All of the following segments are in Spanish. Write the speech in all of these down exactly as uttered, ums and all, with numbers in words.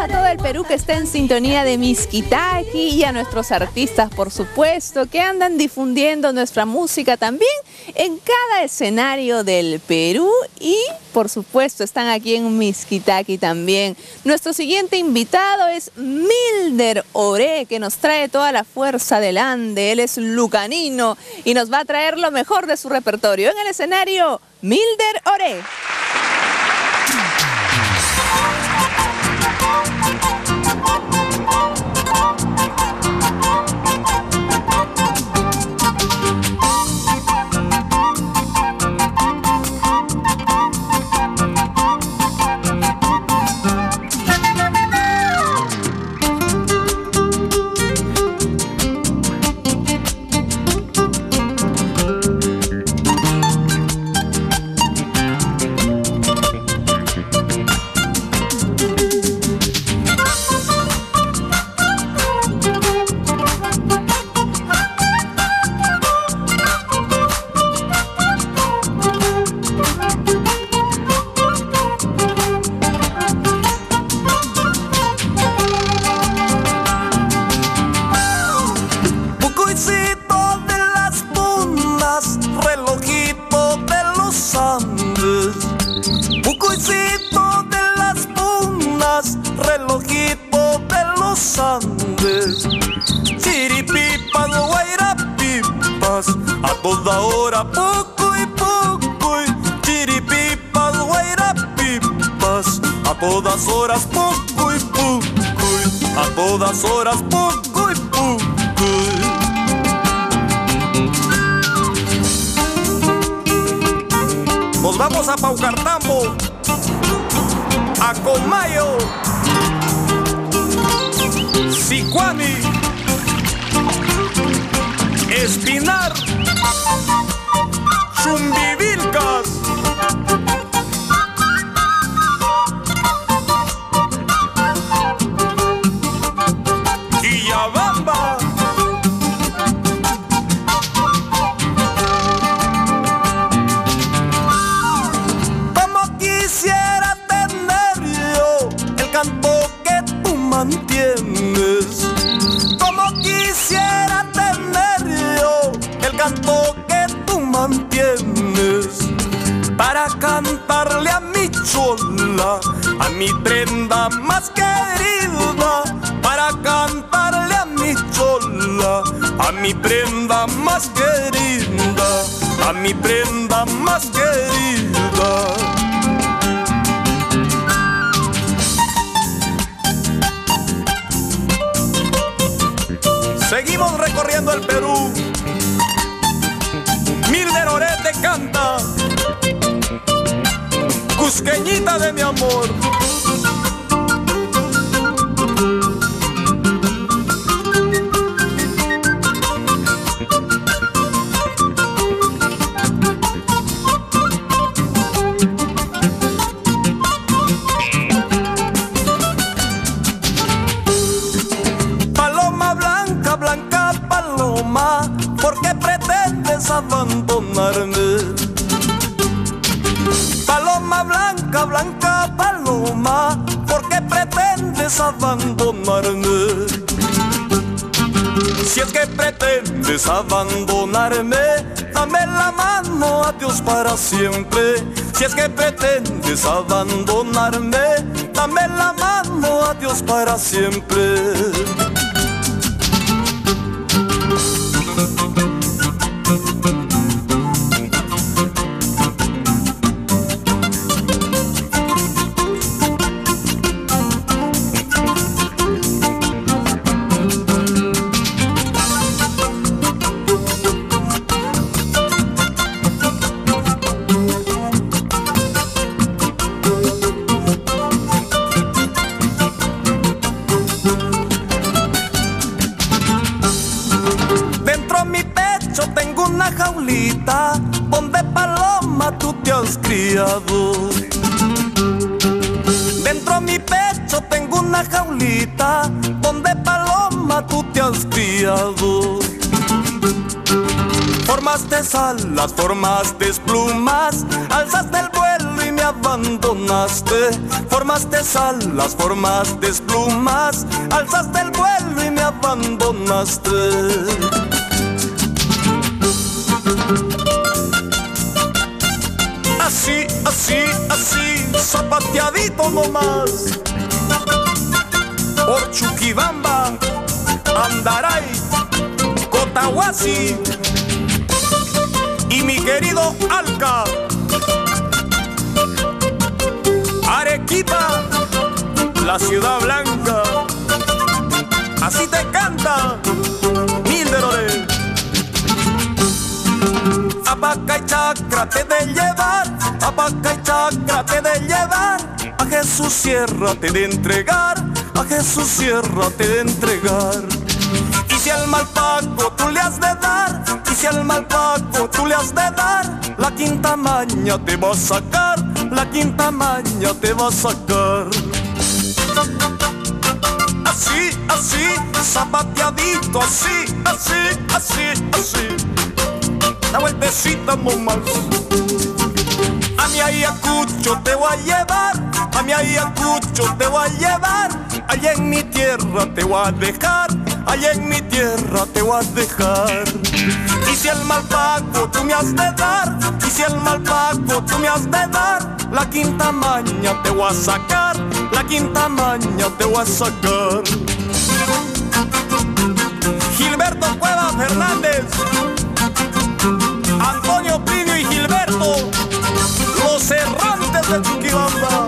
a todo el Perú que está en sintonía de Mixquitaqui y a nuestros artistas, por supuesto, que andan difundiendo nuestra música también en cada escenario del Perú y, por supuesto, están aquí en Mixquitaqui también. Nuestro siguiente invitado es Milder Oré, que nos trae toda la fuerza del Ande. Él es lucanino y nos va a traer lo mejor de su repertorio. En el escenario, Milder Oré. Relojito de los Andes, chiripipas, guairapipas, a toda hora poco y poco, chiripipas, guairapipas, a todas horas poco y poco, a todas horas poco y poco. Nos vamos a Paucartambo, a Comayo, Sicuani, Espinar, Chumbivilcas, Quillabamba, como quisiera tener yo el canto que tú mantienes, como quisiera tener yo el canto que tú mantienes, para cantarle a mi chola, a mi prenda más querida, para cantarle a mi chola, a mi prenda más querida, a mi prenda más querida. Seguimos recorriendo el Perú. Milder Oré te canta, Cusqueñita de mi amor. ¿Por qué pretendes abandonarme? Paloma blanca, blanca paloma, ¿por qué pretendes abandonarme? Si es que pretendes abandonarme, dame la mano, adiós para siempre. Si es que pretendes abandonarme, dame la mano, adiós para siempre. Donde paloma tú te has criado. Dentro de mi pecho tengo una jaulita donde paloma tú te has criado. Formaste alas, formaste plumas, alzaste el vuelo y me abandonaste. Formaste alas, formaste plumas, alzaste el vuelo y me abandonaste. Así, así, así, zapateadito nomás, por Chuquibamba, Andaray, Cotahuasi y mi querido Alca, Arequipa, la ciudad blanca. Así te canta Milder Oré. A Paca y Chacra te de llevar, a Paca y Chacra te de llevar, a Jesús Sierra te de entregar, a Jesús Sierra te de entregar. Y si al mal Paco tú le has de dar, y si al mal Paco tú le has de dar, la quinta maña te va a sacar, la quinta maña te va a sacar. Así, así, zapateadito, así, así, así, así. La vueltecita nomás. A mi Ayacucho te voy a llevar, a mi Ayacucho te voy a llevar, allá en mi tierra te voy a dejar, allá en mi tierra te voy a dejar. Y si el mal Paco tú me has de dar, y si el mal Paco tú me has de dar, la quinta maña te voy a sacar, la quinta maña te voy a sacar. Gilberto Cueva Fernández, Antonio Plinio y Gilberto, los errantes de Chuquibamba.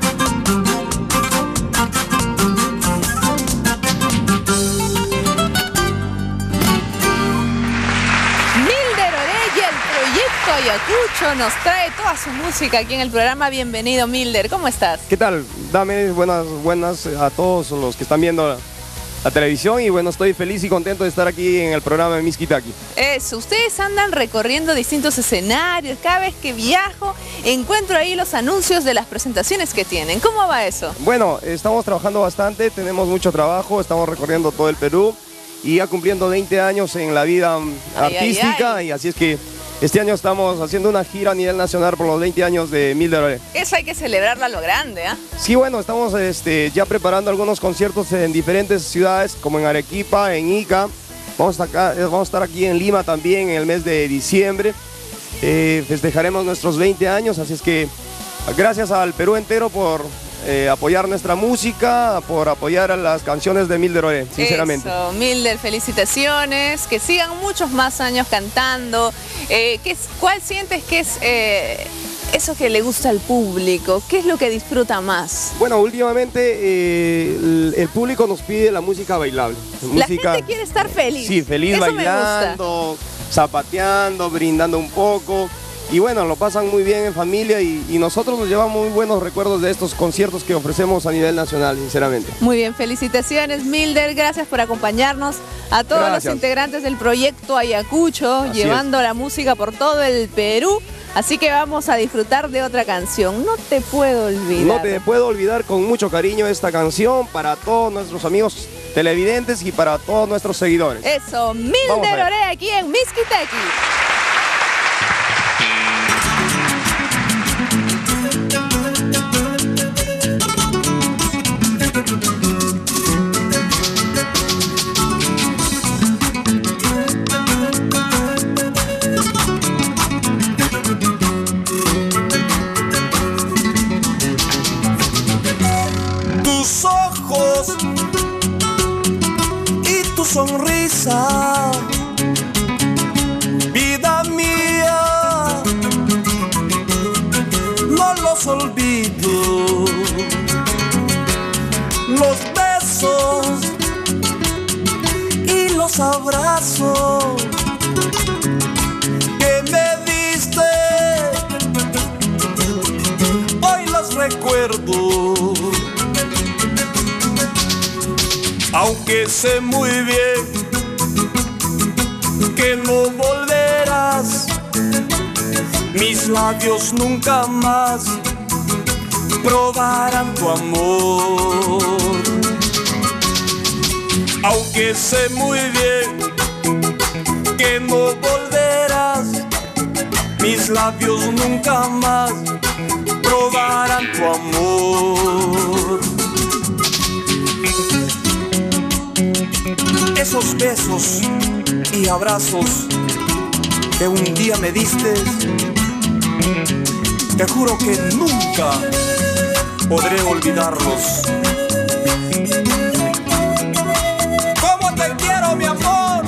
Ayacucho nos trae toda su música aquí en el programa. Bienvenido, Milder, ¿cómo estás? ¿Qué tal? Dame buenas, buenas a todos los que están viendo la, la televisión y bueno, estoy feliz y contento de estar aquí en el programa de Miskitaki. Eso, ustedes andan recorriendo distintos escenarios, cada vez que viajo encuentro ahí los anuncios de las presentaciones que tienen. ¿Cómo va eso? Bueno, estamos trabajando bastante, tenemos mucho trabajo, estamos recorriendo todo el Perú y ya cumpliendo veinte años en la vida ay, artística ay, ay. Y así es que este año estamos haciendo una gira a nivel nacional por los veinte años de Milder Oré. Eso hay que celebrarlo a lo grande, ¿ah? ¿eh? Sí, bueno, estamos este, ya preparando algunos conciertos en diferentes ciudades, como en Arequipa, en Ica. Vamos a, acá, vamos a estar aquí en Lima también en el mes de diciembre. Eh, festejaremos nuestros veinte años, así es que gracias al Perú entero por eh, apoyar nuestra música, por apoyar a las canciones de Milder Oré, sinceramente. Eso, Milder, felicitaciones, que sigan muchos más años cantando. Eh, ¿qué es, ¿Cuál sientes que es eh, eso que le gusta al público? ¿Qué es lo que disfruta más? Bueno, últimamente eh, el, el público nos pide la música bailable. La música, gente quiere estar feliz. Sí, feliz, eso bailando, zapateando, brindando un poco. Y bueno, lo pasan muy bien en familia y, y nosotros nos llevamos muy buenos recuerdos de estos conciertos que ofrecemos a nivel nacional, sinceramente. Muy bien, felicitaciones, Milder, gracias por acompañarnos a todos gracias. Los integrantes del proyecto Ayacucho, así llevando es. La música por todo el Perú. Así que vamos a disfrutar de otra canción, No te puedo olvidar. No te puedo olvidar, con mucho cariño esta canción para todos nuestros amigos televidentes y para todos nuestros seguidores. Eso, Milder Oré aquí en Miskitaki. Sonrisa, vida mía, no los olvido. Los besos y los abrazos que me diste, hoy los recuerdo. Aunque sé muy bien que no volverás, mis labios nunca más probarán tu amor. Aunque sé muy bien que no volverás, mis labios nunca más probarán tu amor. Esos besos y abrazos que un día me diste, te juro que nunca podré olvidarlos. ¿Cómo te quiero, mi amor?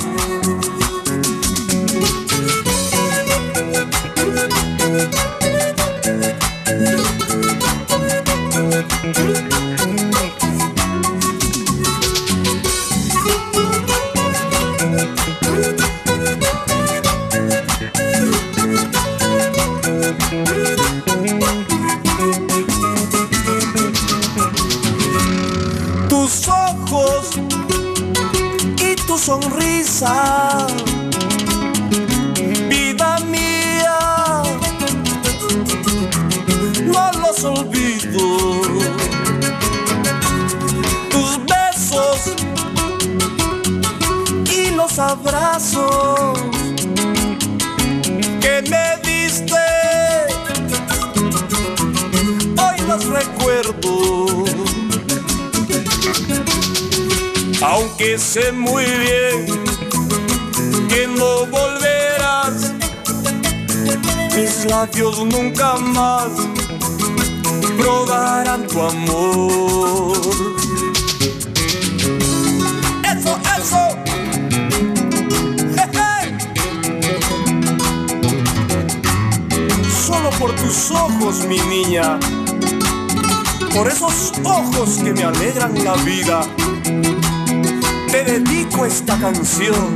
Tus ojos y tu sonrisa, vida mía, no los olvido. Tus besos y los abrazos que me diste, hoy los recuerdo. Aunque sé muy bien que no volverás, mis labios nunca más probarán tu amor. Eso, eso. Jeje. Solo por tus ojos, mi niña, por esos ojos que me alegran la vida, te dedico esta canción.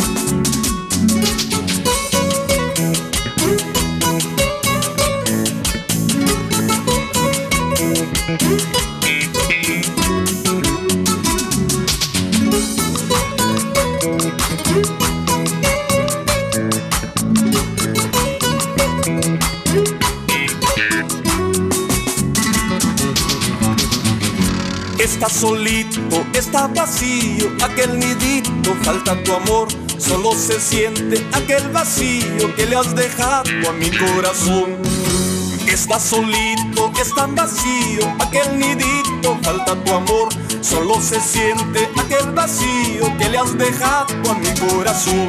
Está solito, está vacío, aquel nidito, falta tu amor, solo se siente aquel vacío que le has dejado a mi corazón. Está solito, está vacío, aquel nidito, falta tu amor, solo se siente aquel vacío que le has dejado a mi corazón.